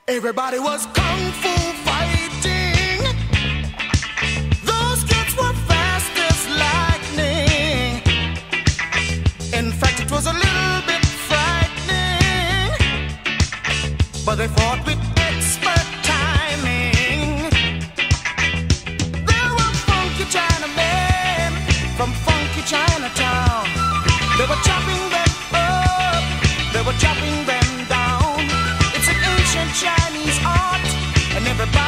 Everybody was kung fu fighting. Those kids were fast as lightning. In fact, it was a little bit frightening, but they fought with expert timing. There were funky Chinamen from funky Chinatown. They were chopping them up, they were chopping them down. It's an ancient Chinese art, and everybody